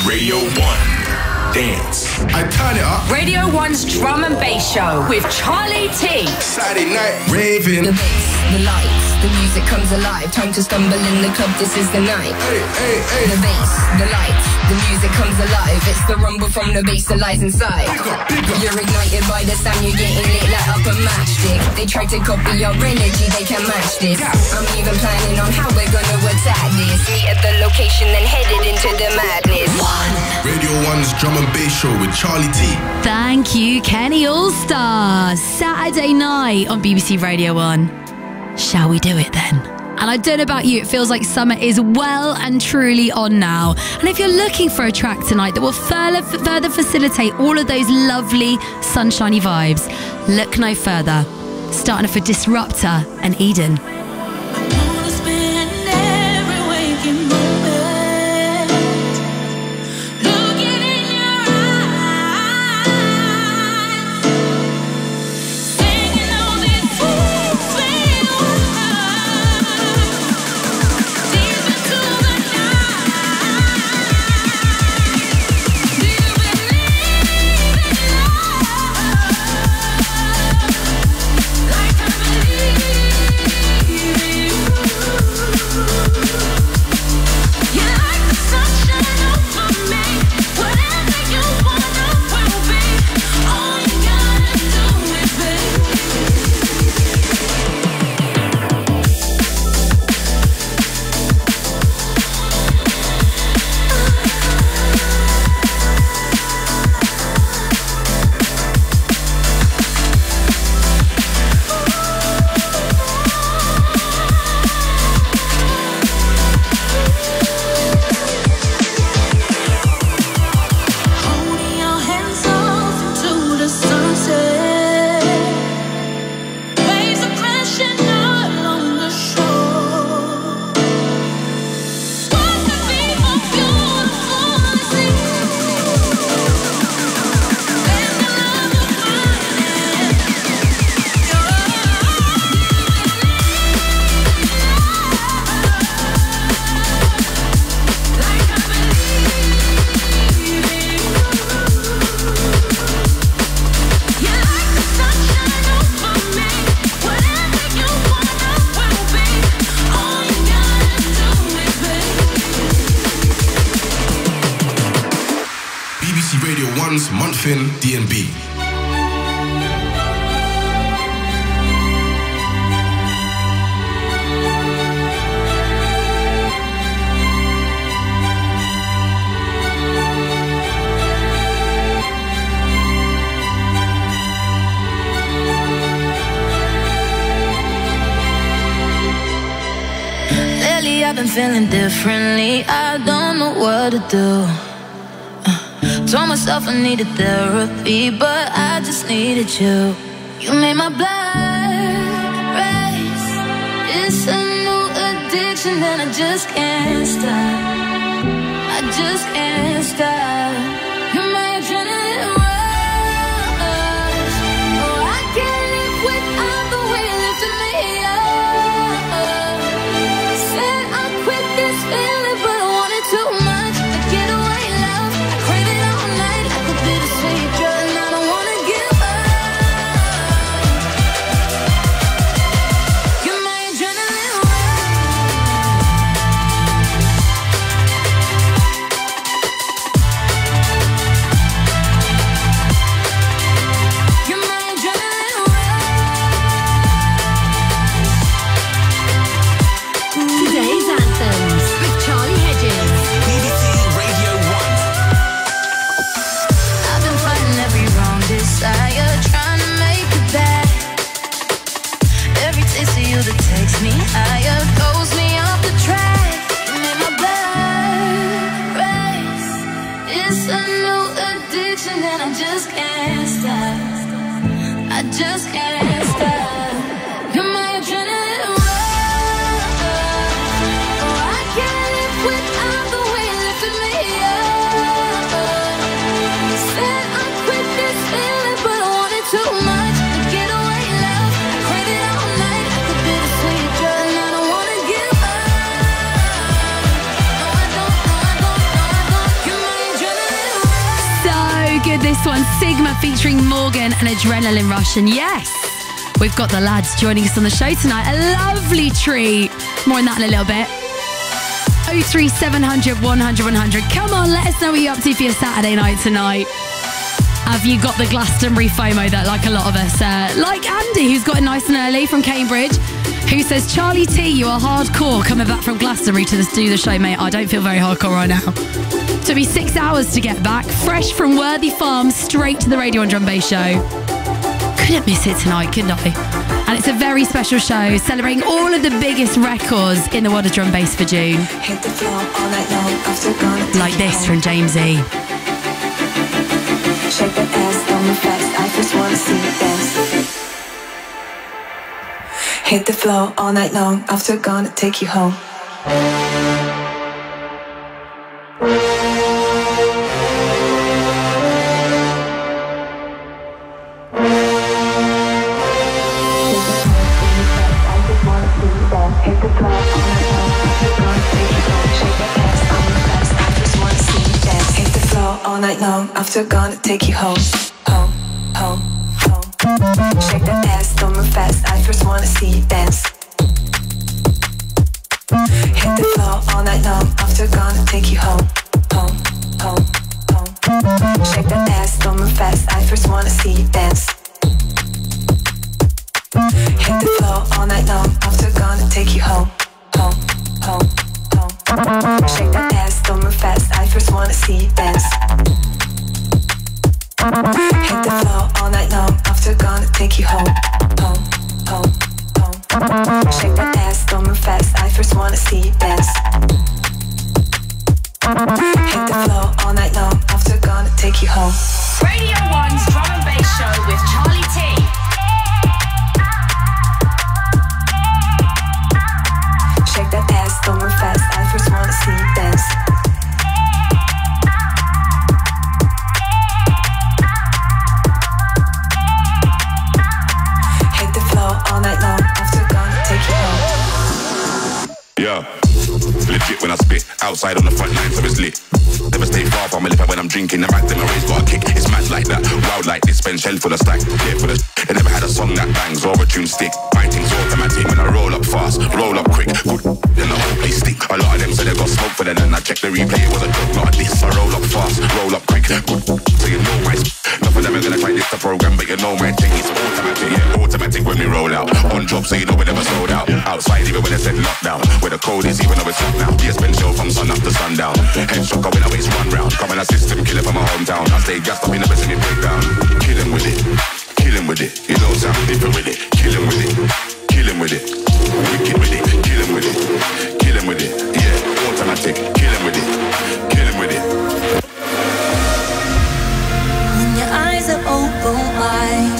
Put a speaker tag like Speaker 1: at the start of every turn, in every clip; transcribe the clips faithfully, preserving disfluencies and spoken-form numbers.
Speaker 1: Radio one. Dance.
Speaker 2: I turn it up.
Speaker 3: Radio one's Drum and Bass Show with Charlie T.
Speaker 2: Saturday night raving.
Speaker 4: The bass, the lights, the music comes alive. Time to stumble in the club, this is the night.
Speaker 2: Hey, hey, hey.
Speaker 4: The bass, the lights, the music comes alive. It's the rumble from the bass that lies inside.
Speaker 2: Big up, big up.
Speaker 4: You're ignited by the sound, you're getting lit like up a matchstick. They try to copy your energy, they can match this. I'm even planning on how we're gonna attack this. Meet at the location, then headed into the madness. One.
Speaker 2: Radio one's Drum and Bass Show with Charlie T.
Speaker 5: Thank you, Kenny All-Stars. Saturday night on B B C Radio one. Shall we do it then? And I don't know about you, it feels like summer is well and truly on now. And if you're looking for a track tonight that will further, further facilitate all of those lovely sunshiny vibes, look no further. Starting off with Disruptor and Eden.
Speaker 2: Monthfin D and B.
Speaker 6: Lately I've been feeling differently. I don't know what to do. Told myself I needed therapy, but I just needed you. You made my blood race. It's a new addiction and I just can't stop. I just can't stop. You're my adrenaline rush. Oh, I can't live without the way you lifted me up. Said I quit this feeling, but I wanted too much. A getaway love, I crave it all night. I could be the sweet drug, and I don't wanna give up. You're my adrenaline rush. You're my adrenaline rush.
Speaker 5: Today's Anthems with Charlie Hedges.
Speaker 1: B B C Radio one.
Speaker 6: I've been fighting every wrong desire, trying to make it back. Every taste of you that takes me higher throws me off the track. You made my blood race. It's a new addiction and I just can't stop. I just can't stop. You're my adrenaline rush. Oh, I can't live without the way you lifted me up. Said I quit this feeling, but I wanted too much. A getaway love, I crave it all night. I could be the sweet drug, and I don't wanna give up. No, I don't, no, I don't, no, I don't. You're my
Speaker 5: good, this one. Sigma featuring Morgan and Adrenaline Rush. And yes, we've got the lads joining us on the show tonight. A lovely treat. More on that in a little bit. oh three seven hundred one hundred one hundred. Come on, let us know what you're up to for your Saturday night tonight. Have you got the Glastonbury FOMO that, like a lot of us, uh, like Andy, who's got it nice and early from Cambridge, who says, Charlie T, you are hardcore coming back from Glastonbury to do the show, mate. I don't feel very hardcore right now. Took me six hours to get back, fresh from Worthy Farm, straight to the Radio one Drum Bass show. Couldn't miss it tonight, couldn't I? And it's a very special show, celebrating all of the biggest records in the world of drum bass for June.
Speaker 7: Hit the floor all night long after gonna
Speaker 5: Like this from James E.
Speaker 7: Shake that ass, don't move fast, I just wanna see you dance. Hit the floor all night long after gonna take you home. All night long after gonna take you home, home, home, home. Shake that ass, don't move fast, I first wanna see you dance. Hit the floor all night long after gonna take you home, home, home, home. Shake that ass, don't move fast, I first wanna see you dance. Hit the floor all night long after gonna take you home, home, home, home. Shake that ass, don't move fast, I first wanna see you dance. Hit the floor all night long after gonna take you home, home, home, home. Shake that ass, don't move fast, I first wanna see you dance. Hit the floor all night long after gonna take you home.
Speaker 3: Radio one's Drum and Bass Show with Charlie T.
Speaker 7: Shake that ass, don't move fast, I first wanna see you dance. Hit the floor all night long after gonna take you home.
Speaker 1: Yeah, legit when I spit, outside on the front line so it's lit. Never stay far from my lip when I'm drinking. The back, then my race got a kick. It's mad like that, wild like this. Spend shell full of stack, yeah for the sh- They never had a song that bangs or a tune stick. My thing's automatic when I roll up fast, roll up quick. Good, then the whole place stick. A lot of them said they got smoke for them, and I checked the replay. It was a joke, not a diss. I roll up fast, roll up quick. Good, so you know my sp- None of them are gonna try this the program, but you know my thing is automatic. Yeah, automatic when we roll out. On job, so you know we never sold out. Outside even when they said lockdown. Where the code is even though it's locked now. Yeah, spend show from sun up to sundown. Headshot going away, run round. Coming a system, kill it from my hometown. I stay gassed up in the best in the breakdown. Kill him with it, kill him with it. You know sound different with it. Kill him with it, kill him with it. Wicked with it, kill him with it, kill him with it. Yeah, automatic, kill him with it, kill him with it.
Speaker 6: When your eyes are open wide,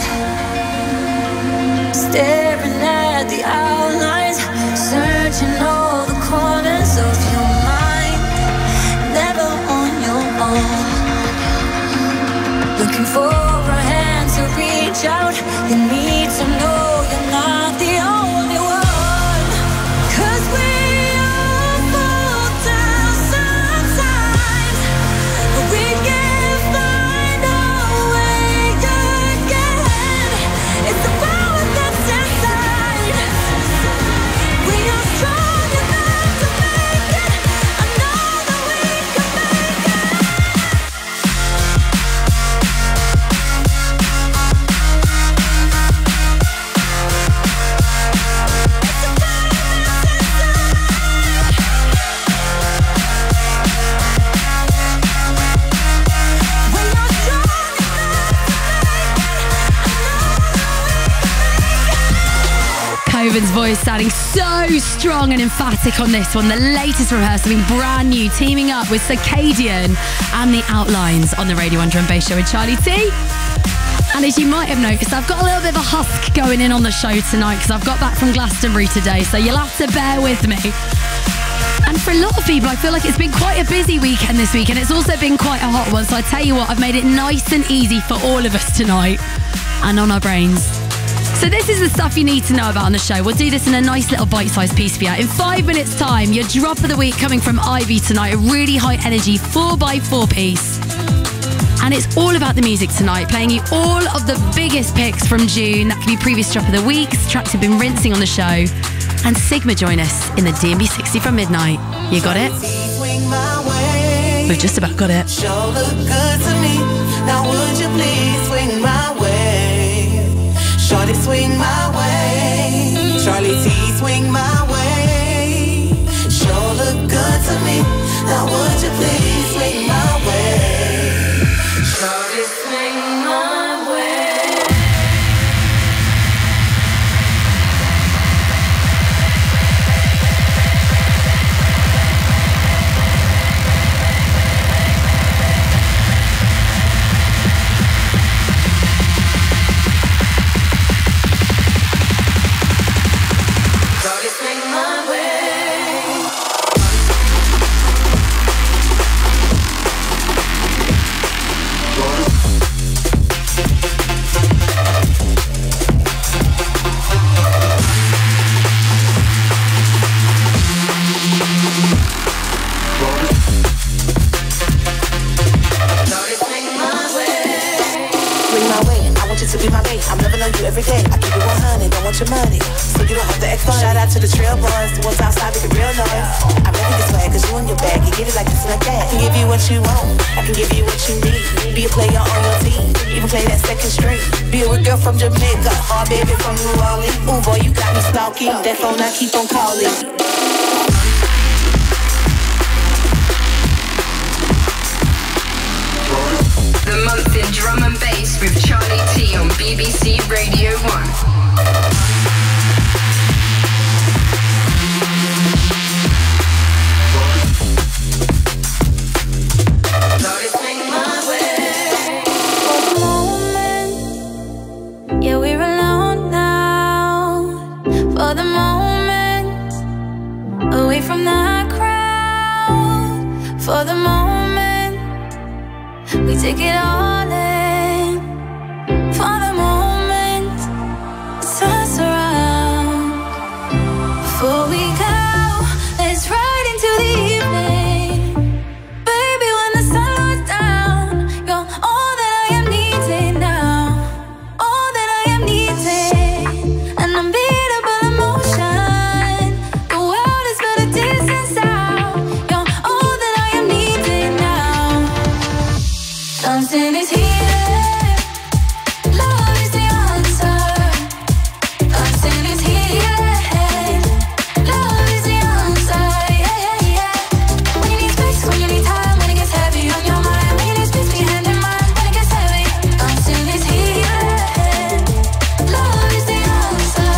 Speaker 6: staring at the outlines, searching all the corners of your mind, never on your own. Looking for a hand to reach out, you need to know you're not the only one. 'Cause we all fall down sometimes, but we can find our way again. It's the power that's inside. We are strong enough to make it. I know that we can make it.
Speaker 5: Coven's voice sounding so strong and emphatic on this one. The latest from her, something brand new, teaming up with Circadian and the Outlines on the Radio one Drum Bass Show with Charlie T. And as you might have noticed, I've got a little bit of a husk going in on the show tonight because I've got back from Glastonbury today, so you'll have to bear with me. And for a lot of people, I feel like it's been quite a busy weekend this week, and it's also been quite a hot one. So I tell you what, I've made it nice and easy for all of us tonight and on our brains. So this is the stuff you need to know about on the show. We'll do this in a nice little bite-sized piece for you. In five minutes' time, your drop of the week coming from Ivy tonight, a really high energy four by four piece. And it's all about the music tonight, playing you all of the biggest picks from June. That could be previous drop of the weeks, tracks have been rinsing on the show. And Sigma join us in the D and B sixty from midnight. You got it? We've just about got it.
Speaker 8: Sure look good to me. Now would you please swing my way? Shorty, swing my way. Charlie T, swing my way. Sure look good to me. Now would you please swing my way? Shorty, swing my way. Shorty, swing my way. To be my mate, I'm loving on you every day. I keep it one hundred, don't want your money, so you don't have to act funny. Shout out to the trail boys, the ones outside making real noise. I'm ready this way, cause you in your bag, you get it like this and like that. I can give you what you want, I can give you what you need. Be a player on your team, even play that second string. Be a real girl from Jamaica, or baby from New Orleans. Ooh boy, you got me stalking, that phone I keep on calling.
Speaker 4: The month in drum and bass with Charlie T on B B C Radio one.
Speaker 6: For the moment, yeah, we're alone now. For the moment, away from the crowd. For the moment, we take it all in. For the moment, it's us around. Before we go, let's ride into the evening. Baby, when the sun goes down, you're all that I am needing now. All that I am needing. An unbeatable emotion. The world is but a distance out. You're all that I am needing now. Something is healing. Love is the answer. Something is healing. Love is the answer. Yeah, yeah, yeah. When you need space, when you need time, when it gets heavy on your mind, when you need space, be hand in mind, when it gets heavy. Something is healing. Love is the answer.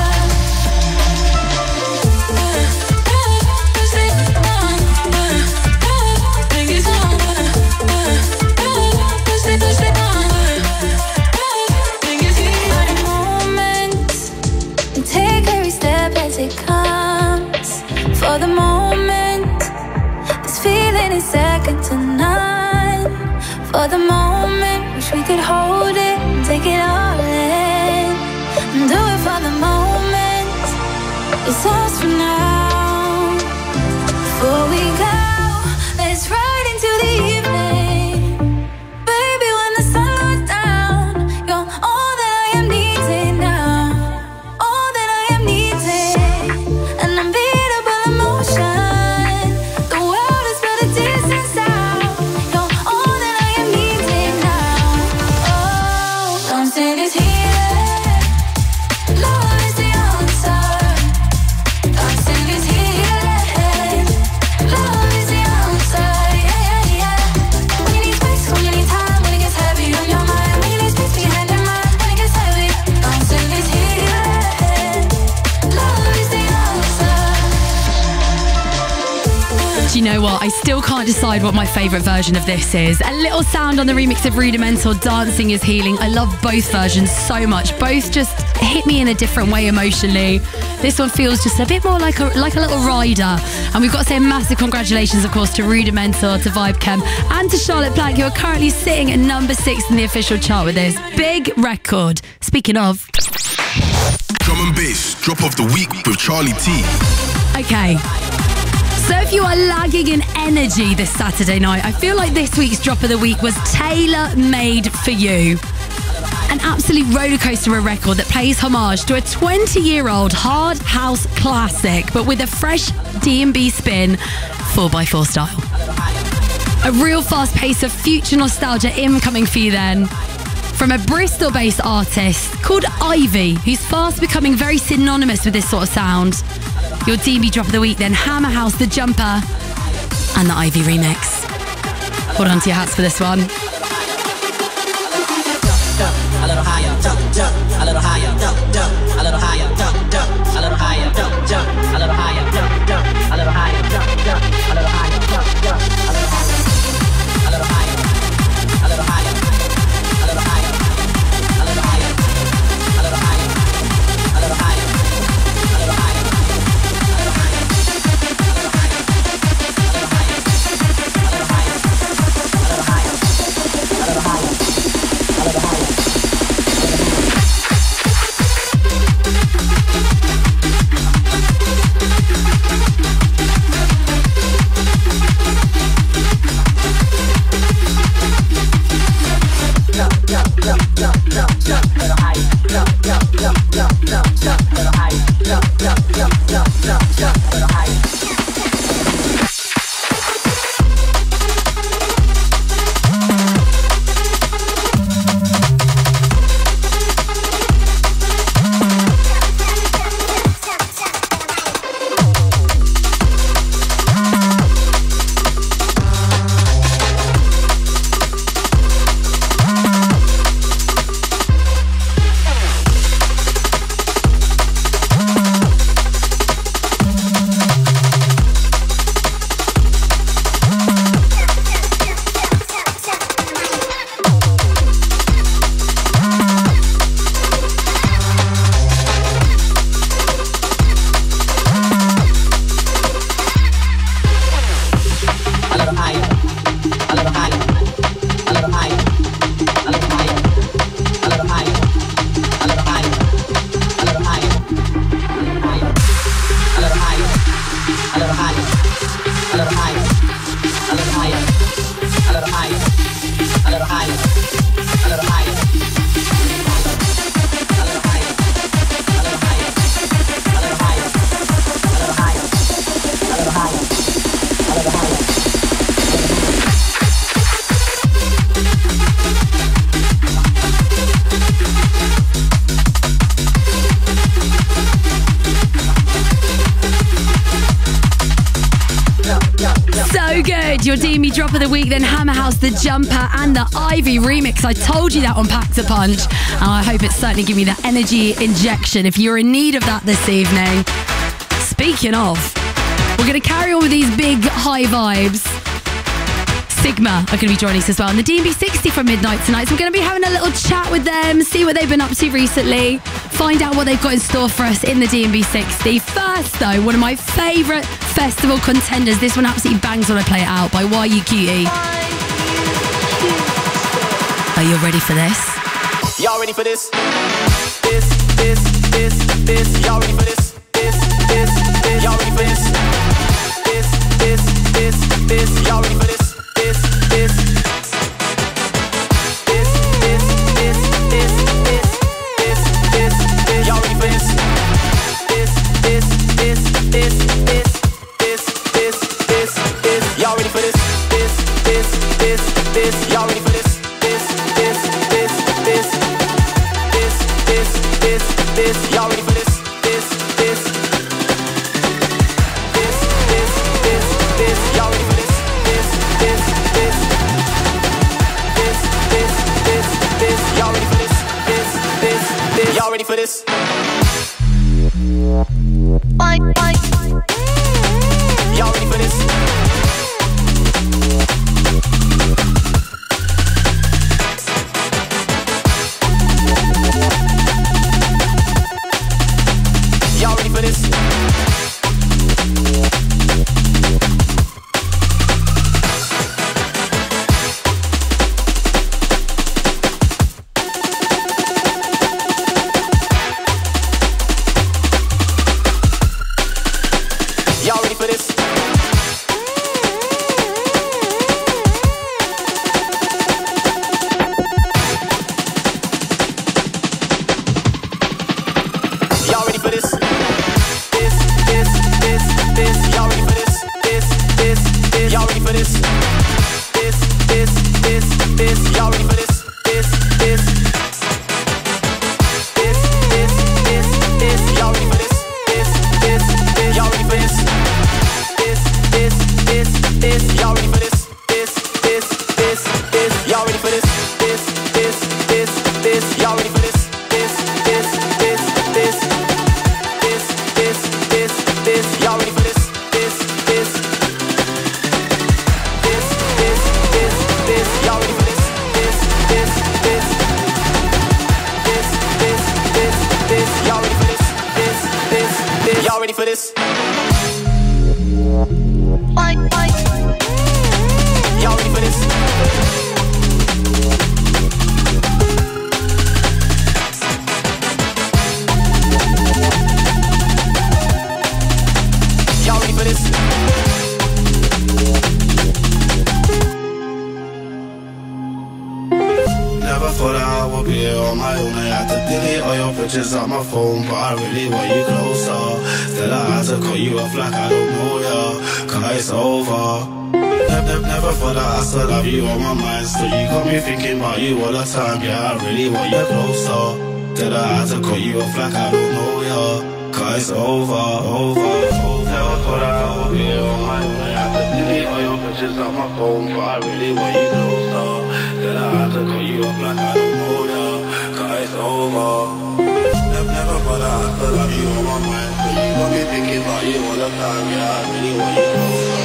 Speaker 6: Take every step as it comes. For the moment, this feeling is second to none. For the moment, wish we could hold it and take it all in. And do it for the moment, it's us for now. Before we go, let's ride into the evening. Baby, when the sun goes down, you're all that I am needing now. All that I am needing. An unbeatable emotion. The world is but a distance out. You're all that I am needing now. Oh, something is healing. Love is the answer. Something is healing. Love is the answer. Yeah, yeah, yeah. When you need space, when you need time, when it gets heavy on your mind, when you need space, be hand in mind, when it gets heavy. Something is healing. Love is the answer.
Speaker 5: Do you know what? I still can't decide what my favourite version of this is. A little sound on the remix of Rudimental, Dancing is Healing. I love both versions so much. Both just hit me in a different way emotionally. This one feels just a bit more like a like a little rider. And we've got to say a massive congratulations, of course, to Rudimental, to Vibe Chem, and to Charlotte Black, who are currently sitting at number six in the official chart with this big record. Speaking of...
Speaker 2: Drum and bass, drop of the week with Charlie T.
Speaker 5: Okay. So if you are lagging in energy this Saturday night, I feel like this week's drop of the week was tailor-made for you. An absolute rollercoaster of a record that pays homage to a twenty-year-old hard house classic, but with a fresh D and B spin, four by four style. A real fast pace of future nostalgia incoming for you then. From a Bristol-based artist called Ivy, who's fast becoming very synonymous with this sort of sound. Your D and B drop of the week then, Hammer House, The Jumper, and the Ivy remix. Hold on to your hats for this one.
Speaker 9: A little higher, jump, jump, a little higher, jump, jump, a little higher, jump, jump, a little higher, jump, jump, a little higher, jump, jump, a little higher, jump, jump, a little higher, jump, jump, a little higher, a little higher, a little higher, a little higher, a little higher, a little higher, a little higher, a little higher.
Speaker 5: Your D and B drop of the week, then Hammer House, The Jumper, and the Ivy remix. I told you that on Pack to Punch, and I hope it's certainly giving you that energy injection if you're in need of that this evening. Speaking of, we're going to carry on with these big high vibes. Sigma are going to be joining us as well on the D and B sixty from midnight tonight. So we're going to be having a little chat with them, see what they've been up to recently, find out what they've got in store for us in the D and B sixty. First, though, one of my favourite festival contenders. This one absolutely bangs when I play it out, by Y U Cutie. Are you ready for this?
Speaker 9: Y'all ready for this? This, this, this, this. Y'all ready for this? This, this, this. Y'all ready for this? This, this, this, this. Y'all ready for this? This, this. This, this, this, this, this. This, this, this. Y'all ready for this? This, this, this, this, this. This, this, this, this. Y'all ready for this? This, this, this, this. Y'all ready for this? This, this, this, this. This, this, this, this. Y'all ready for this? This, this. This, this, this, this. Y'all ready for this? This, this, this. This, this, this, this. Y'all ready for this? This, this, this. Y'all ready for this? Bye, bye. Y'all ready for this? Y'all ready for this? this? Y'all ready for this? Y'all ready for this?
Speaker 10: Never thought I would be here on my own. I had to delete all your pictures on my phone, but I really want you closer. Still I had to cut you off like I don't know ya, cause it's over. Never, never thought that I still have you on my mind. Still you got me thinking about you all the time. Yeah, I really want you closer. Still I had to cut you off like I don't know ya, cause it's over, over, over. Never thought I would be here on my own. I had to delete all your pictures on my phone, but I really want you closer. Still I had to cut you off like I don't know ya, cause it's over. Never, never thought that I still have you on my mind. Still you got me thinking about you all the time. Yeah, I really want you closer.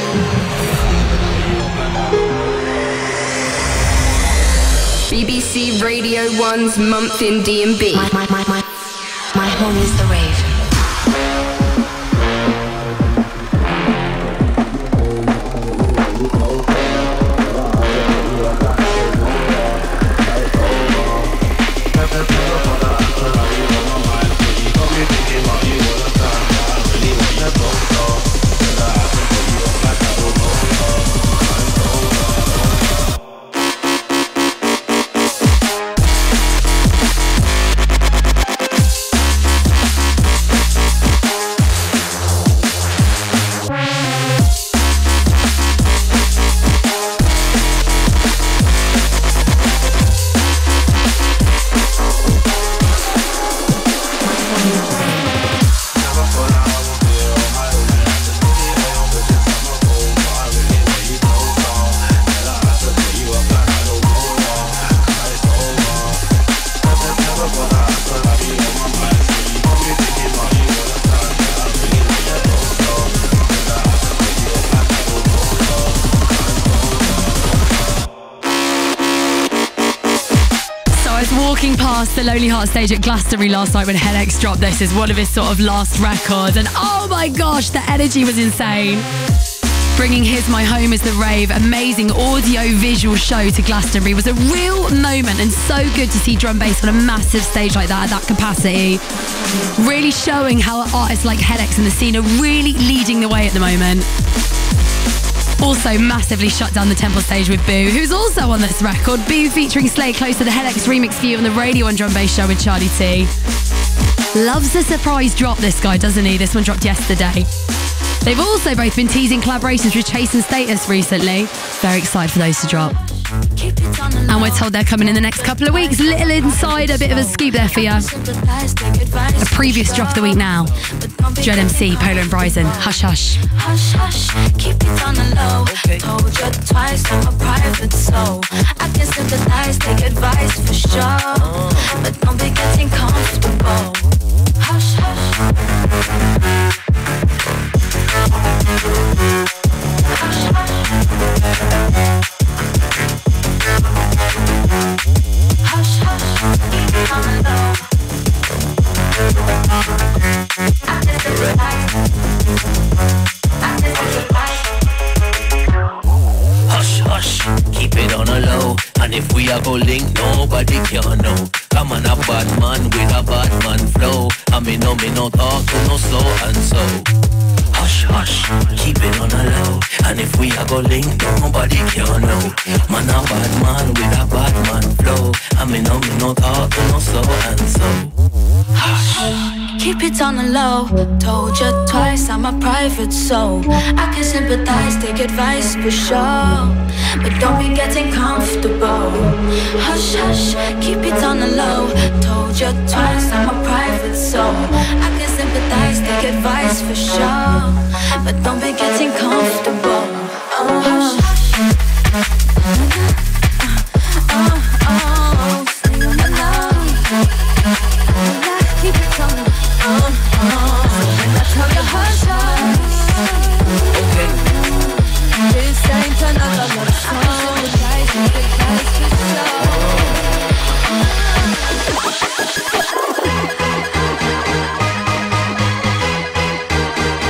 Speaker 4: B B C Radio one's month in D and B.
Speaker 6: My, my, my, my, my home is the rave.
Speaker 5: The Lonely Heart stage at Glastonbury last night when Headaches dropped this as one of his sort of last records, and oh my gosh, the energy was insane. Bringing his My Home is the Rave amazing audio visual show to Glastonbury was a real moment, and so good to see drum bass on a massive stage like that at that capacity, really showing how artists like Headaches and the scene are really leading the way at the moment. Also massively shut down the Temple stage with Boo, who's also on this record. Boo featuring Slay close to the Headaches remix for you on the Radio one Drum Bass Show with Charlie T. Loves a surprise drop, this guy, doesn't he? This one dropped yesterday. They've also both been teasing collaborations with Chase and Status recently. Very excited for those to drop. And we're told they're coming in the next couple of weeks. Little inside, a bit of a scoop there for you. A previous drop of the week now. Dread M C, Polo and Bryson, Hush Hush.
Speaker 6: Hush, hush, keep it on the low. Told you twice, I'm a private soul. I can sympathize, take advice for sure, but don't be getting comfortable. Hush, hush. Hush, hush. Hush, hush, keep it on the low. I can sympathize. I can sympathize.
Speaker 11: Hush, hush, keep it on a low. And if we are go link, nobody can know. Come on, a bad man with a bad man flow. I mean, no, me no talk, no slow and so. Hush, hush, keep it on a low. And if we are go link, nobody can know. Man, a bad man with a bad man flow. I mean, no, me no talk, no slow and so. Hush.
Speaker 6: Keep it on the low. Told you twice, I'm a private soul. I can sympathize, take advice for sure, but don't be getting comfortable. Hush, hush, keep it on the low. Told you twice, I'm a private soul. I can sympathize, take advice for sure, but don't be getting comfortable. Oh, hush, hush. Oh, oh, stay on the low. Keep it on the low. Oh, oh, and I tell you hush, hush.
Speaker 11: Okay.
Speaker 6: This ain't another love song. The guys and the guys to show.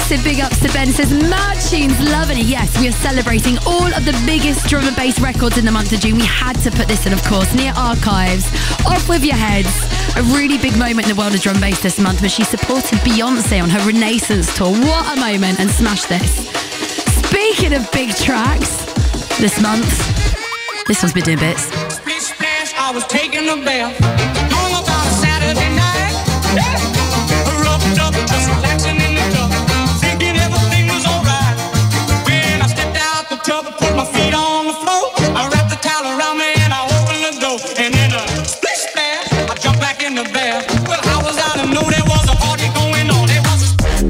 Speaker 5: Massive big ups to Ben. Says, mad tunes, loving it. Yes, we are celebrating all of the biggest drum and bass records in the month of June. We had to put this in, of course. Nia Archives, Off With Your Heads. A really big moment in the world of drum and bass this month, where she supported Beyonce on her Renaissance tour. What a moment, and smash this. Speaking of big tracks, this month, this one's been doing bits.
Speaker 12: Splish splash, I was taking a bath. Home about a Saturday night. Rubbed up, just relaxing in the tub, thinking everything was alright. When I stepped out the tub and put my feet on the floor, I wrapped the towel around me and I opened the door. And then a splish splash, I jumped back in the bath. Well, I was out and knew there was a party going on. There was a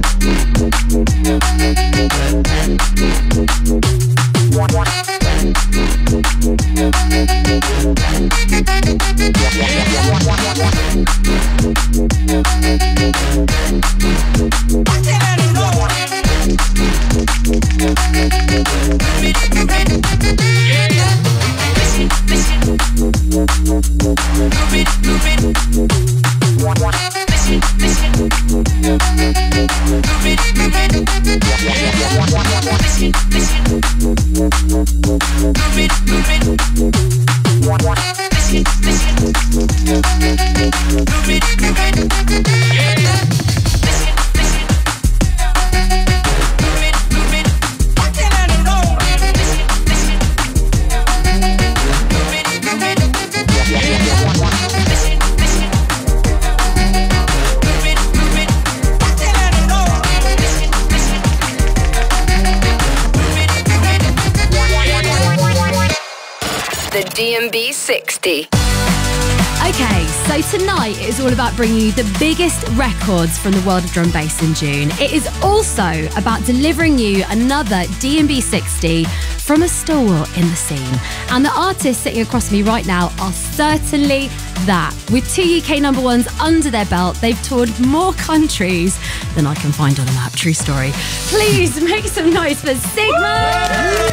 Speaker 4: D and B sixty.
Speaker 5: Okay, so tonight it is all about bringing you the biggest records from the world of drum bass in June. It is also about delivering you another D and B sixty from a stalwart in the scene. And the artists sitting across me right now are certainly that. With two U K number ones under their belt, they've toured more countries than I can find on a map. True story. Please make some noise for Sigma!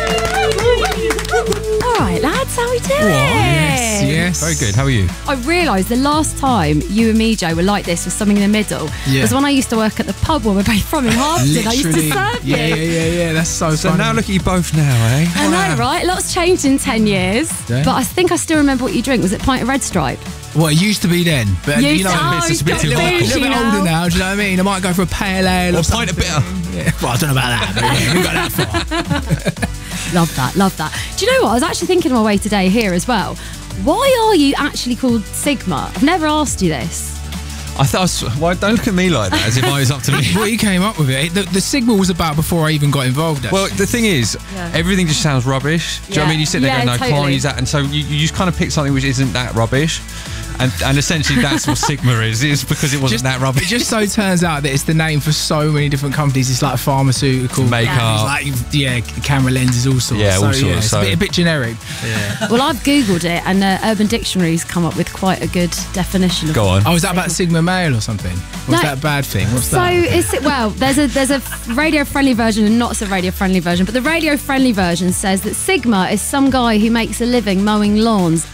Speaker 5: All right, lads, how are we doing?
Speaker 13: Yes, yes. Very good. How are you?
Speaker 5: I realised the last time you and me, Joe, were like this with something in the middle
Speaker 13: Yeah.
Speaker 5: was when I used to work at the pub where we're both from in Harpenden. I used to
Speaker 13: Literally.
Speaker 5: serve you.
Speaker 13: Yeah, yeah, yeah, yeah. That's so,
Speaker 14: So
Speaker 13: funny.
Speaker 14: now look at you both now, eh?
Speaker 5: I know, right? A lot's changed in ten years.
Speaker 13: Yeah.
Speaker 5: But I think I still remember what you drink. Was it pint of Red Stripe?
Speaker 13: Well, it used to be then, but
Speaker 5: Used
Speaker 13: you know,
Speaker 5: to- oh,
Speaker 13: it's just a bit,
Speaker 5: it's
Speaker 13: too
Speaker 5: got
Speaker 13: a little,
Speaker 5: bougie
Speaker 13: bit
Speaker 5: now.
Speaker 13: older now. Do you know what I mean? I might go for a pale ale or,
Speaker 14: Or pint of
Speaker 13: something.
Speaker 14: bitter.
Speaker 13: Yeah. Well, I don't know about that, but yeah, we got that far.
Speaker 5: Love that, love that. Do you know what? I was actually thinking on my way today here as well. Why are you actually called Sigma? I've never asked you this.
Speaker 14: I thought, I was, why don't look at me like that as if I was up to me.
Speaker 13: Well, you came up with it. The, the Sigma was about before I even got involved. Actually.
Speaker 14: Well, the thing is,
Speaker 5: Yeah.
Speaker 14: everything just sounds rubbish. Do you know what I
Speaker 5: Yeah.
Speaker 14: mean? You sit there
Speaker 5: Yeah,
Speaker 14: going, no, I
Speaker 5: totally.
Speaker 14: can't use that. And so you, you just kind of pick something which isn't that rubbish. And, and essentially that's what Sigma is. It's because it wasn't
Speaker 13: just,
Speaker 14: that rubbish.
Speaker 13: It just so turns out that it's the name for so many different companies. It's like pharmaceutical,
Speaker 14: Makeup.
Speaker 13: it's like yeah, camera lenses, all sorts.
Speaker 14: Yeah, all
Speaker 13: so,
Speaker 14: sorts,
Speaker 13: Yeah, it's
Speaker 14: so-
Speaker 13: a, bit, a bit generic. Yeah.
Speaker 5: Well, I've Googled it and uh, Urban Dictionary's come up with quite a good definition of
Speaker 14: Go on.
Speaker 13: Oh, is that about Sigma male or something? What's
Speaker 5: No.
Speaker 13: that bad thing? What's
Speaker 5: So
Speaker 13: that?
Speaker 5: is it? Well, there's a there's a radio friendly version and not so radio friendly version. But the radio friendly version says that Sigma is some guy who makes a living mowing lawns.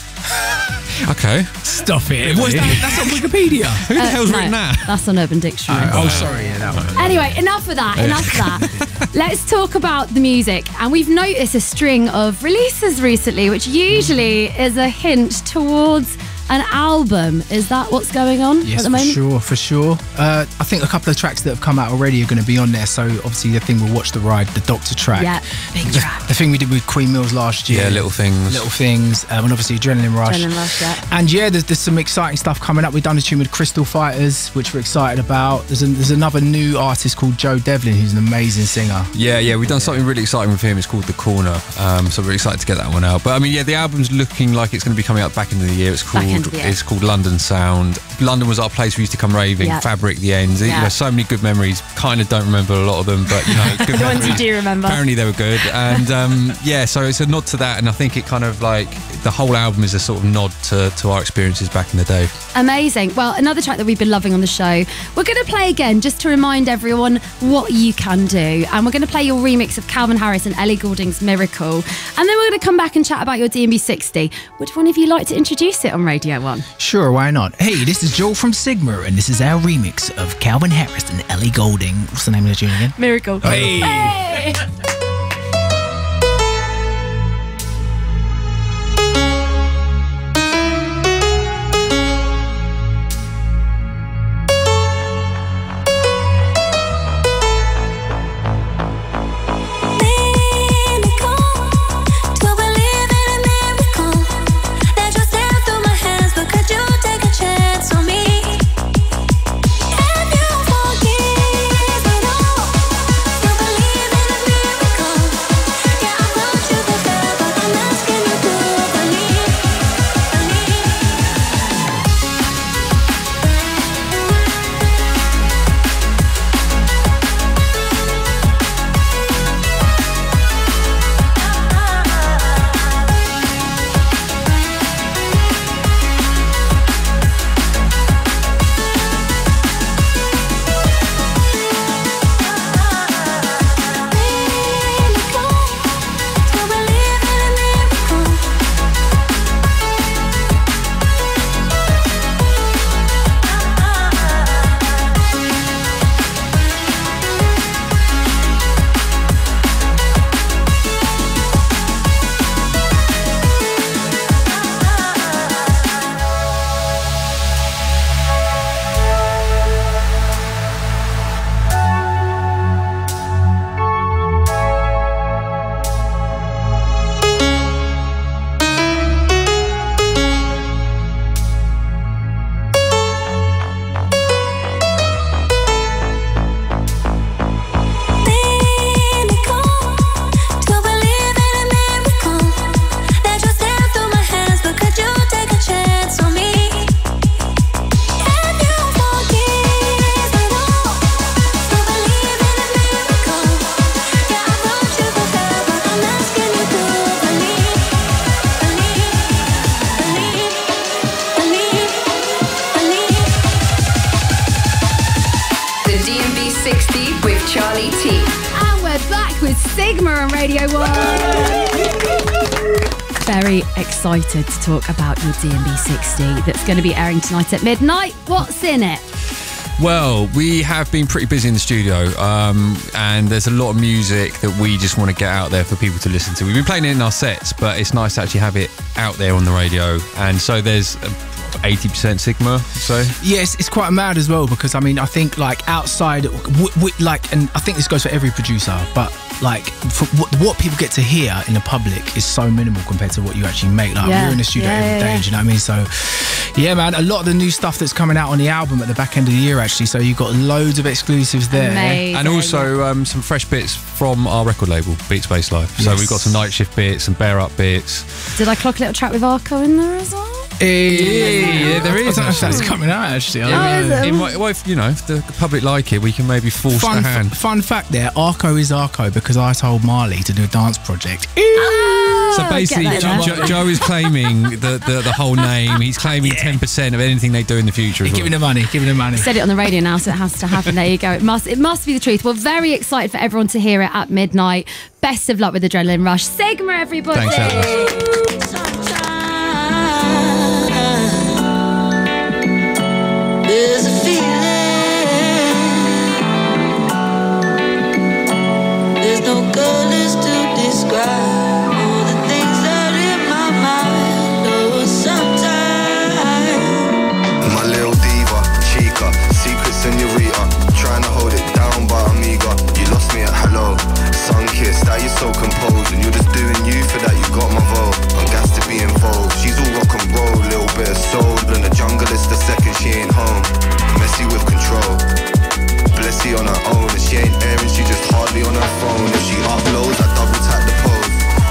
Speaker 14: Okay.
Speaker 13: Stop it. What's that? That's on Wikipedia.
Speaker 14: Who the
Speaker 5: Uh,
Speaker 14: hell's
Speaker 5: no,
Speaker 14: written that?
Speaker 5: That's on Urban Dictionary.
Speaker 13: Oh, sorry. Yeah, that one.
Speaker 5: Anyway, enough of that. Enough of that. Let's talk about the music. And we've noticed a string of releases recently, which usually is a hint towards an album. Is that what's going on
Speaker 13: Yes,
Speaker 5: at the
Speaker 13: for
Speaker 5: moment?
Speaker 13: sure, for sure. Uh, I think a couple of tracks that have come out already are going to be on there. So obviously the thing we'll watch the ride, the Doctor track.
Speaker 5: Yeah, big
Speaker 13: the,
Speaker 5: track.
Speaker 13: the thing we did with Queen Mills last year.
Speaker 14: Yeah, Little Things.
Speaker 13: Little Things. Um, and obviously Adrenaline Rush.
Speaker 5: Adrenaline Rush, yeah.
Speaker 13: And yeah, there's, there's some exciting stuff coming up. We've done a tune with Crystal Fighters, which we're excited about. There's, a, there's another new artist called Joe Devlin, who's an amazing singer.
Speaker 14: Yeah, yeah, we've done something really exciting with him. It's called The Corner. Um, so we're excited to get that one out. But I mean, yeah, the album's looking like it's going to be coming out back into the year. It's called
Speaker 5: Back end of the year.
Speaker 14: it's called London Sound. London was our place we used to come raving.
Speaker 5: Yeah.
Speaker 14: Fabric, the Ends. You
Speaker 5: Yeah.
Speaker 14: know, so many good memories. Kind of don't remember a lot of them, but you know, good
Speaker 5: The ones
Speaker 14: memories.
Speaker 5: you do remember.
Speaker 14: Apparently they were good. And um, yeah, so it's a nod to that. And I think it kind of like the whole album is a sort of nod to, to our experiences back in the day.
Speaker 5: Amazing. Well, another track that we've been loving on the show, we're going to play again just to remind everyone what you can do. And we're going to play your remix of Calvin Harris and Ellie Goulding's Miracle. And then we're going to come back and chat about your D and B sixty. Which one of you like to introduce it on Radio
Speaker 15: Radio one.
Speaker 13: Sure, why not? Hey, this is Joel from Sigma, and this is our remix of Calvin Harris and Ellie Goulding. What's the name of the tune again?
Speaker 15: Miracle.
Speaker 13: Hey!
Speaker 15: Hey! Very excited to talk about your D M B sixty that's going to be airing tonight at midnight. What's in it?
Speaker 14: Well, we have been pretty busy in the studio, um, and there's a lot of music that we just want to get out there for people to listen to. We've been playing it in our sets, but it's nice to actually have it out there on the radio. And so there's eighty percent Sigma, so
Speaker 13: yes, it's quite mad as well, because I mean I think like outside w- w- like and I think this goes for every producer, but like for what, what people get to hear in the public is so minimal compared to what you actually make. Like
Speaker 15: yeah.
Speaker 13: we're in the studio
Speaker 15: yeah,
Speaker 13: every
Speaker 15: yeah,
Speaker 13: day,
Speaker 15: yeah.
Speaker 13: do you know what I mean? So yeah, man, a lot of the new stuff that's coming out on the album at the back end of the year actually, so you've got loads of exclusives there.
Speaker 15: Amazing.
Speaker 14: And also um, some fresh bits from our record label, Beat Space Live. So
Speaker 13: Yes.
Speaker 14: we've got some Night Shift bits, some Bear Up bits.
Speaker 15: Did I clock a little track with Arco in there as well?
Speaker 14: Hey, yeah, there
Speaker 13: I
Speaker 14: is.
Speaker 13: don't know if that's
Speaker 14: actually.
Speaker 13: coming out actually. I
Speaker 14: Yeah,
Speaker 13: don't know.
Speaker 15: is it?
Speaker 14: it might, well, if, you know, if the public like it, we can maybe force
Speaker 13: Fun,
Speaker 14: the hand.
Speaker 13: fun fact there, Arco is Arco because I told Marley to do a dance project.
Speaker 14: So basically,
Speaker 15: get that
Speaker 14: Joe,
Speaker 15: in there.
Speaker 14: Joe is claiming the, the, the whole name. He's claiming ten percent of anything they do in the future. as
Speaker 13: Give me
Speaker 14: well.
Speaker 13: the money, give me the money.
Speaker 15: Said it on the radio now, so it has to happen. There you go. It must. It must be the truth. We're very excited for everyone to hear it at midnight. Best of luck with Adrenaline Rush. Sigma, everybody.
Speaker 14: Thanks, Atlas.
Speaker 6: There's a feeling, there's no colors to describe all the things that are in my mind. Oh, sometimes
Speaker 16: My little diva, chica, secret senorita, trying to hold it down but I'm eager. You lost me at hello, sun-kissed, that you're so composed, and you're just doing you, for that you got my vote. I'm gassed to be involved, she's all rock and roll, little bit of soul, and the jungle is the second she ain't home. Messy with control, Blessy on her own, and she ain't airing, she just hardly on her phone. If she uploads, I double tap the pose.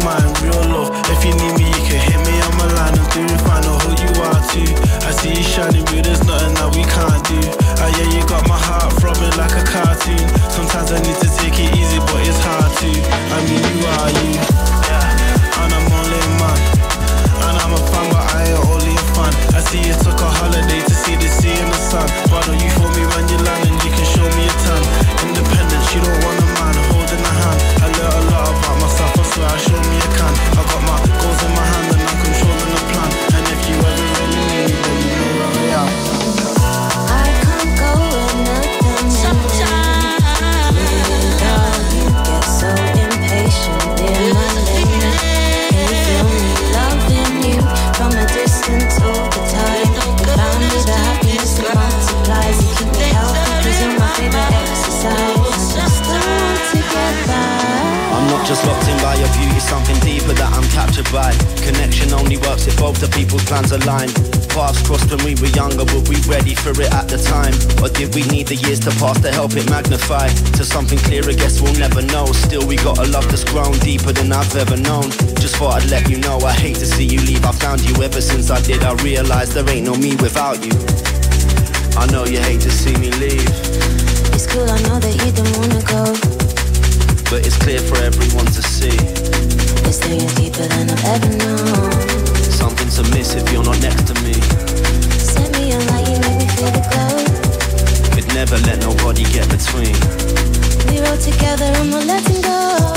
Speaker 10: mind, real love. If you need me, you can hit me on my line. I'm doing fine, know who you are too. I see you shining, but there's nothing that we can't do. Ah yeah, you got my heart throbbing like a cartoon. Sometimes I need to take it easy, but it's hard to. I mean, you are you, yeah. And I'm only a man, and I'm a fan, but I ain't only a fan. I see you took a holiday to see the sea and the sun. Why don't you for me when you land and you can show me a ton? Independent, she don't want a man holding a hand. I learned a lot about myself, I swear I show me a can. I got my goals in my hand and I'm controlling the plan. And if you ever really need me, then you know where we are.
Speaker 6: I can't go with nothing. Sometimes without you get so impatient in my limit. Can you feel me loving you from a distance all the time? You found me the happiness that multiplies. You keep me healthy cause you're my favorite exercise. I just don't want to get back.
Speaker 17: I'm not just locked in by your beauty, something deeper that I'm captured by. Connection only works if both the people's plans align. Paths crossed when we were younger, were we ready for it at the time? Or did we need the years to pass to help it magnify to something clearer? Guess we'll never know. Still we got a love that's grown deeper than I've ever known. Just thought I'd let you know I hate to see you leave. I found you ever since I did. I realized there ain't no me without you. I know you hate to see me leave.
Speaker 6: It's cool, I know that you don't wanna go,
Speaker 17: but it's clear for everyone to see.
Speaker 6: it's staying deeper than I've ever known.
Speaker 17: Something's amiss if you're not next to me.
Speaker 6: Set me on light, you make me feel the glow.
Speaker 17: Could never let nobody get between.
Speaker 6: We rode together, I'm not letting go.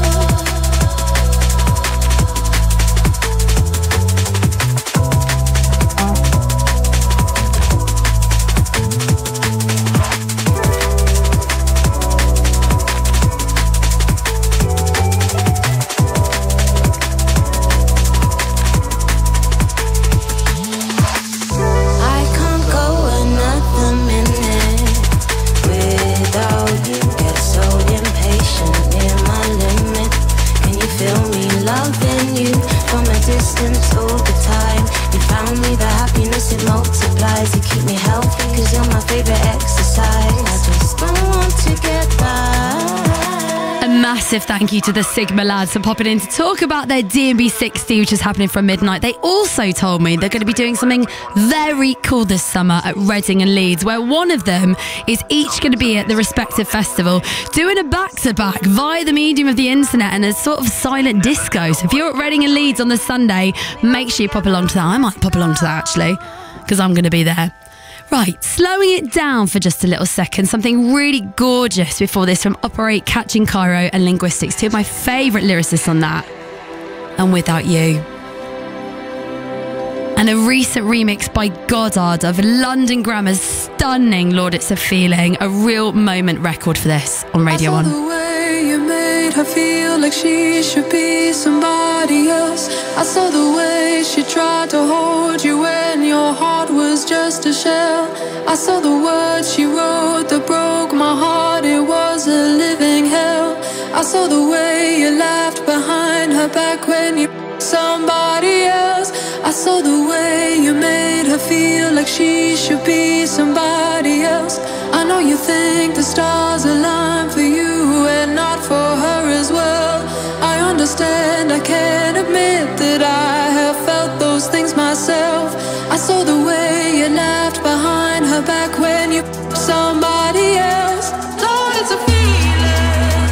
Speaker 5: Massive thank you to the Sigma lads for popping in to talk about their D and B sixty, which is happening from midnight. They also told me they're going to be doing something very cool this summer at Reading and Leeds, where one of them is each going to be at the respective festival doing a back-to-back via the medium of the internet and a sort of silent disco. So if you're at Reading and Leeds on the Sunday, make sure you pop along to that. I might pop along to that actually, because I'm going to be there. Right, slowing it down for just a little second, something really gorgeous before this from Operate, Catching Cairo and Linguistics, two of my favourite lyricists on that, and Without You. And a recent remix by Goddard of London Grammar's stunning Lord It's a Feeling, a real moment record for this on Radio
Speaker 18: I saw
Speaker 5: one.
Speaker 18: The way you made her feel like she should be somebody else. I saw the way she tried to hold you when your heart was just a shell. I saw the words she wrote that broke my heart, it was a living hell. I saw the way you laughed behind her back when you somebody else. I saw the way you made her feel like she should be somebody else. I know you think the stars align for you and not for her as well. I understand, I can't admit that I have felt those things myself. I saw the way you laughed behind her back when you somebody else. Lord, it's a feeling.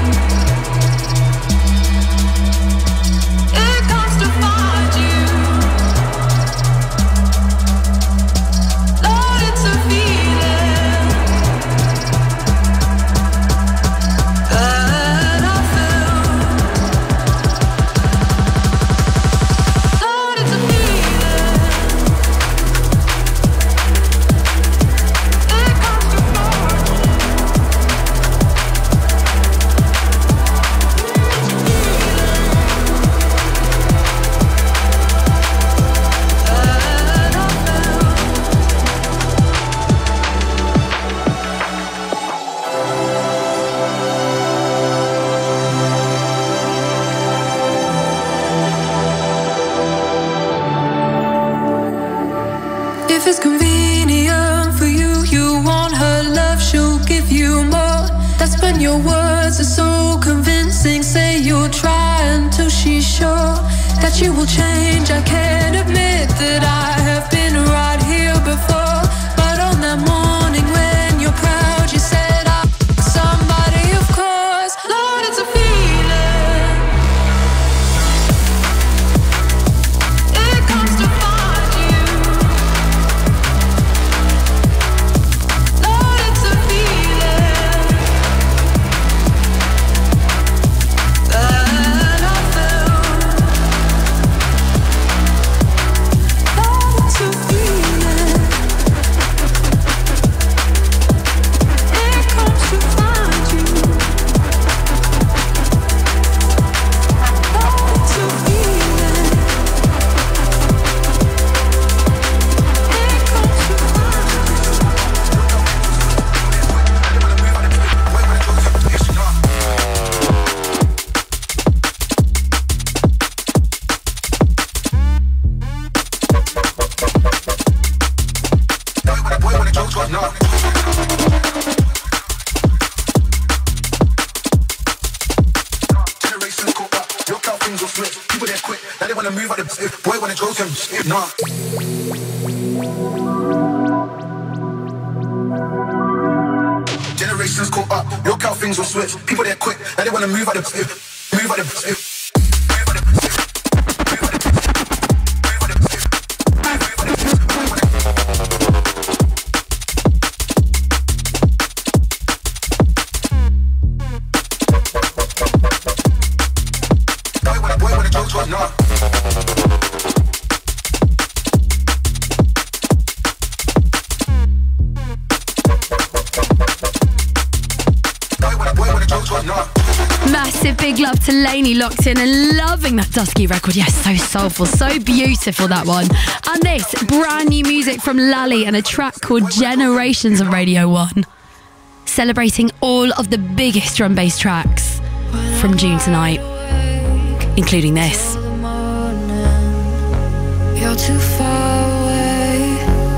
Speaker 18: It comes to find you. Lord, it's a feeling that I feel. Lord, it's a feeling. It comes to find you. that you will change. I can't admit that I have been right here before, but on that morning when you're proud, you said I'm somebody, of course. Lord, it's a feeling. It comes to find you. Lord, it's a feeling that I felt. Lord, it's a feeling. It comes to find you. Lord, it's a feeling. It comes to
Speaker 19: Generations caught up, look how things will switch. People there quick, now they wanna move out the boy when it goes him. Nah. Generations caught up, look how things will switch. People there quick, now they wanna move out the move out the.
Speaker 5: Massive big love to Lainey, locked in and loving that Dusky record. Yes, so soulful, so beautiful, that one. And this brand new music from Lally and a track called Generations on Radio one. Celebrating all of the biggest drum bass tracks from June tonight, including this.
Speaker 18: You're too far away,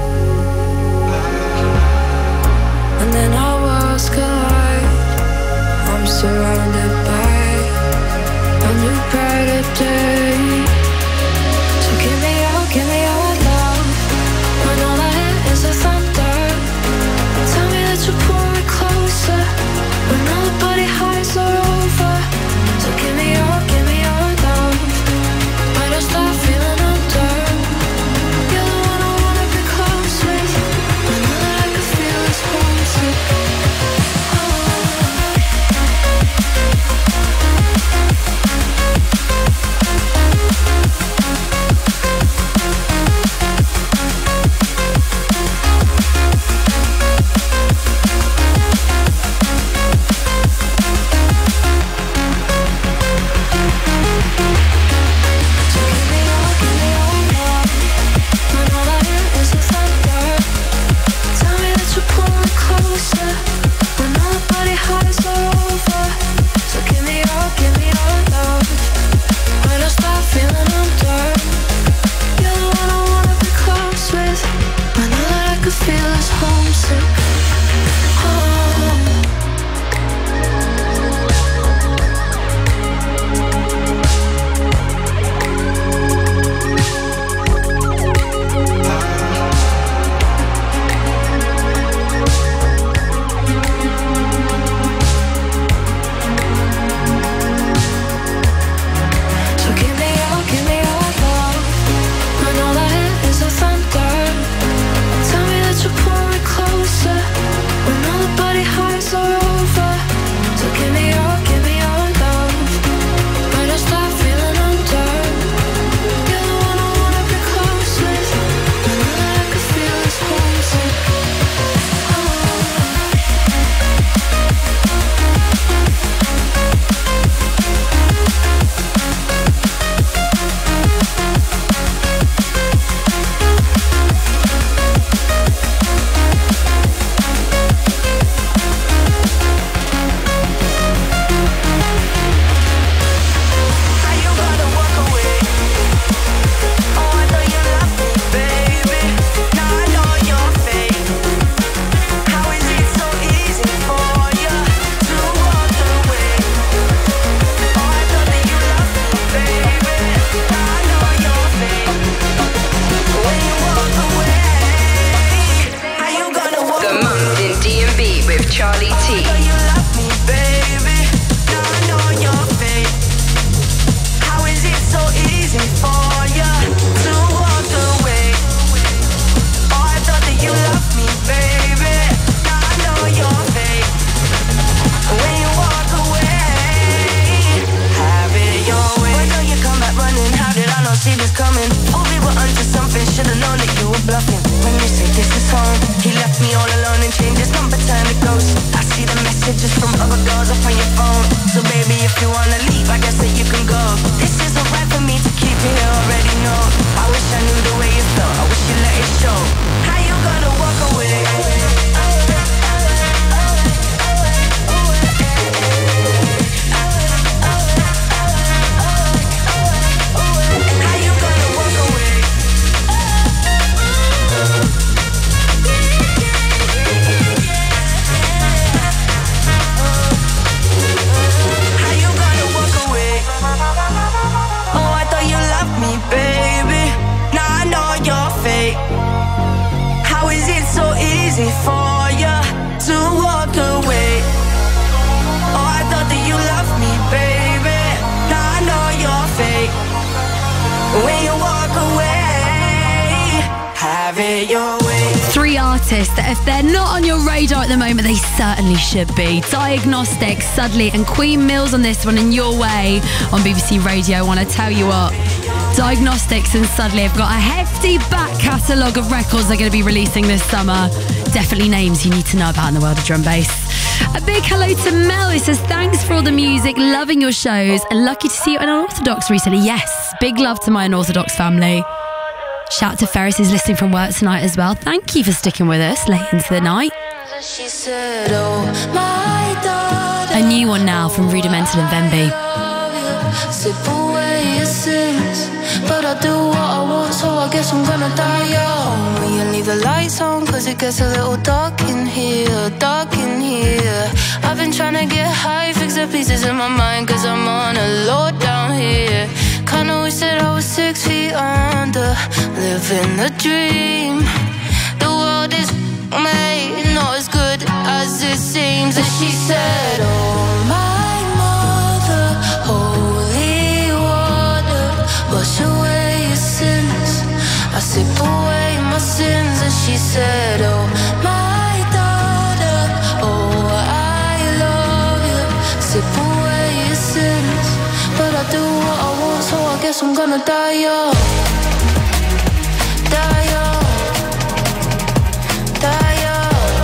Speaker 18: and then our worlds collide. I'm surrounded by a new brighter day. So give me your, give me your love, when all I hear is a thunder. Tell me that you'll pull me closer, when all the body highs are over. So give me your, give me your love, when I start feeling under. You're the one I wanna be close with, I know that I can feel this homesick.
Speaker 3: Charlie T.
Speaker 6: I know you love me, baby. Now I know your fate. How is it so easy for you to walk away? Oh, I thought that you loved me, baby. Now I know your fate. When you walk away, have it your way. Why don't you come back running? How did I not see this coming? Oh, we were onto something. Should've known that you were bluffing. When you say this is home, he left me all alone and changed his number, turned to ghost. I see the messages from other girls up on your phone. So baby, if you wanna leave, I guess that you can go. This isn't right for me to keep you here, already know. I wish I knew the way you felt, I wish you let it show. How you gonna walk away? For you to walk away. Oh, I thought that you loved me, baby. Now I know your fate. When you walk away, have it your way.
Speaker 5: Three artists that if they're not on your radar at the moment, they certainly should be. Diagnostic, Sudley and Queen Mills on this one, and Your Way on B B C Radio. I want to tell you what, Diagnostics and Sudley have got a hefty back catalogue of records they're going to be releasing this summer. Definitely names you need to know about in the world of drum bass. A big hello to Mel, who says, thanks for all the music, loving your shows, and lucky to see you in Unorthodox recently. Yes, big love to my Unorthodox family. Shout out to Ferris, who's listening from work tonight as well. Thank you for sticking with us late into the night.
Speaker 6: She said, oh, my daughter,
Speaker 5: a new one now from Rudimental and Venby.
Speaker 6: Sip away your sins, but I do what I want, so I guess I'm gonna die young. Will you leave the lights on, cause it gets a little dark in here, dark in here. I've been trying to get high, fix the pieces in my mind, cause I'm on a low down here. Kinda wish that I was six feet under, living the dream. The world is made not as good as it seems. And she said, oh my mother, holy water, wash away your sins. I sip away my sins. And she said, oh my daughter, oh I love you. Sip away your sins, but I do what I want, so I guess I'm gonna die young. Die young. Die young.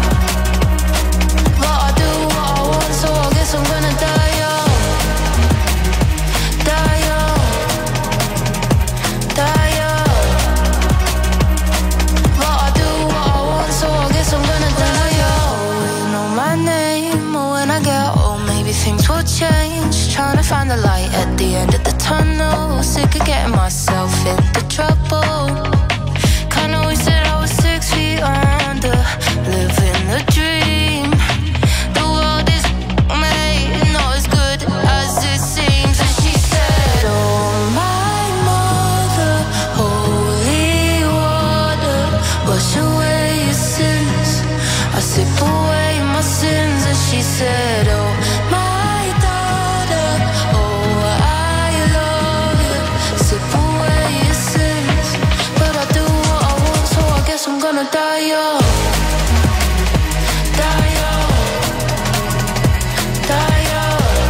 Speaker 6: But I do what I want, so I guess I'm gonna die young. Die young. Die young. But I do what I want, so I guess I'm gonna die young. You know my name, but when I get old, maybe things will change. Trying to find the light at the end of the tunnel. Sick of getting myself into trouble. Kinda wish that I was six feet under, living the dream. The world is made not as good as it seems. And she said, oh my mother, holy water, wash away your sins. I sip away my sins. And she said, oh my daughter, oh I love you. Sip away your sins, but I do what I want, so I guess I'm gonna die young. Die young. Die young.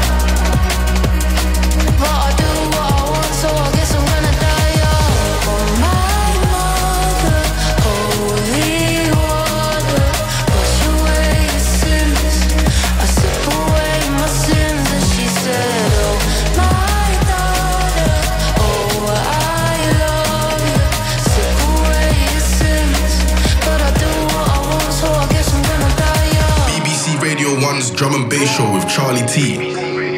Speaker 6: But I do what I want, so I guess I'm gonna die young. Oh my mother, holy water, wash away your sins. I sip away my sins. And she said, oh my daughter, oh I love you. Sip away your sins, but I do what I want, so I guess I'm gonna die young.
Speaker 2: B B C Radio one's Drum and Bass Show with Charlie T.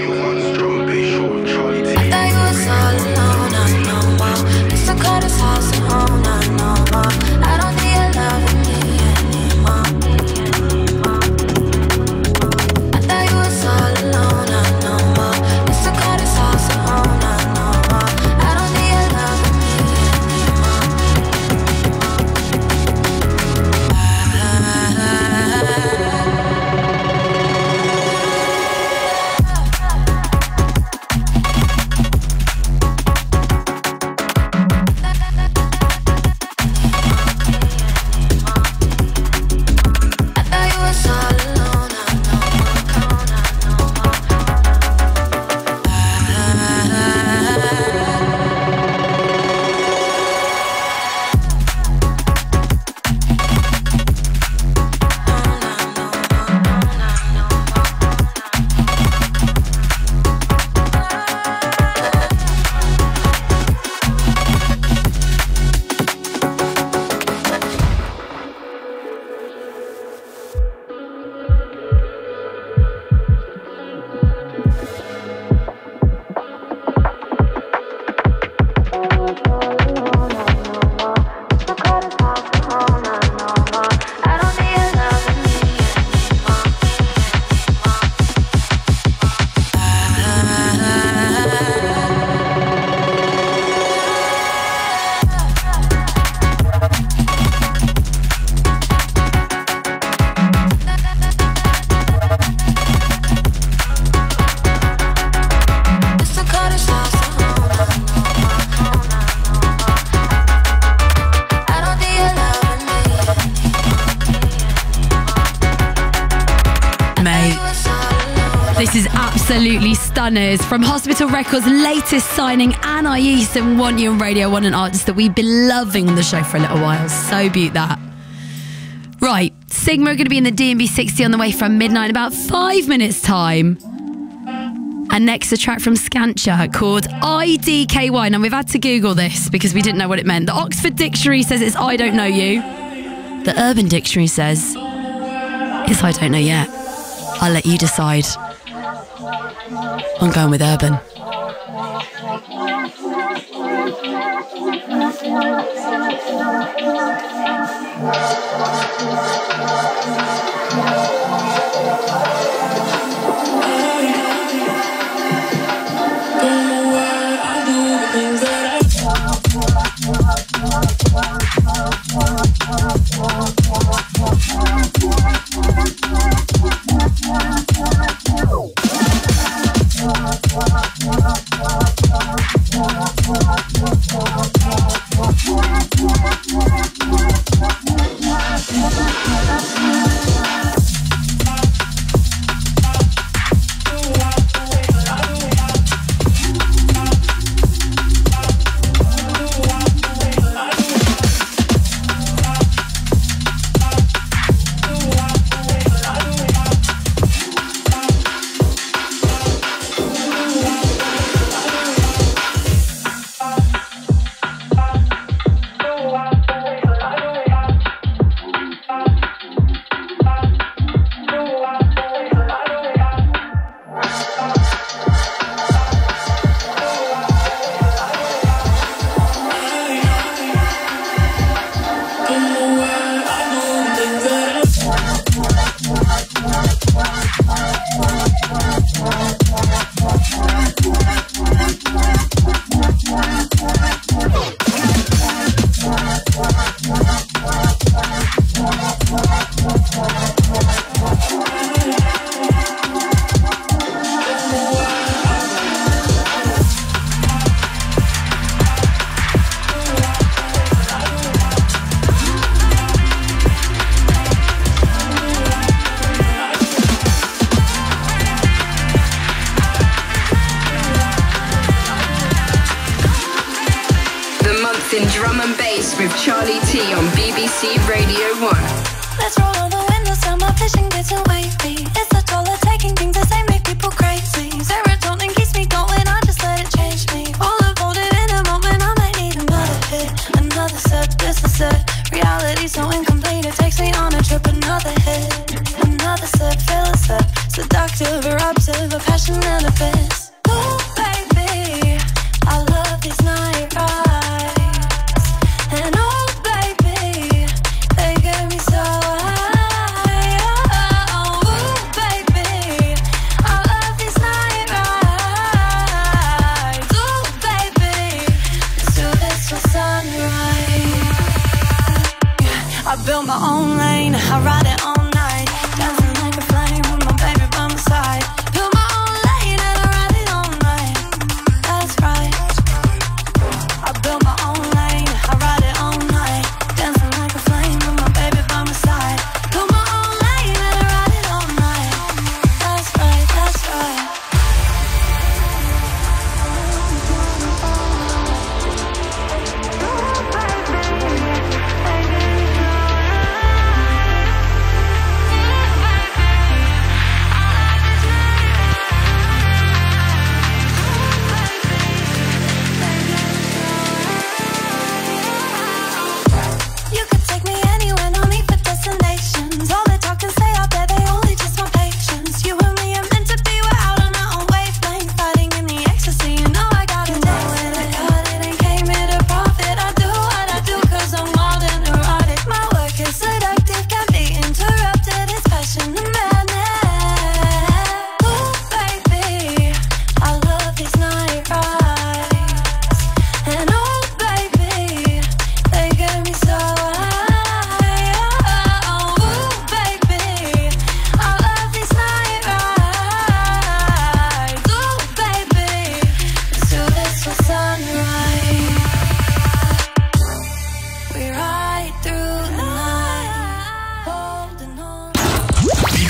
Speaker 6: I thought you was all alone, I know more. It's the coldest house at home, I know more. I don't think you're loving me anymore. I thought you was all alone, I know more. It's the coldest house at home, I know more. I don't think you're loving me anymore.
Speaker 5: This is absolutely stunners from Hospital Records' latest signing, Anais and Want You on Radio one, an artist that we've been loving on the show for a little while. So beaut that. Right, Sigma are going to be in the D and B sixty on the way from midnight in about five minutes' time. And next, a track from Scancha called I D K Y. Now, we've had to Google this because we didn't know what it meant. The Oxford Dictionary says it's I don't know you. The Urban Dictionary says it's I don't know yet. I'll let you decide. I'm going with Urban.
Speaker 4: In drum and bass with Charlie T on B B C Radio one.
Speaker 6: Let's roll all the windows down, my vision gets away me. It's the toll of taking things as they make people crazy. Serotonin keeps me going, I just let it change me. All devoted in a moment, I might need another hit. Another sip, this is it. Reality's so incomplete, it takes me on a trip. Another hit, another sip, fill a sip. Seductive, eruptive, a passion and a fit.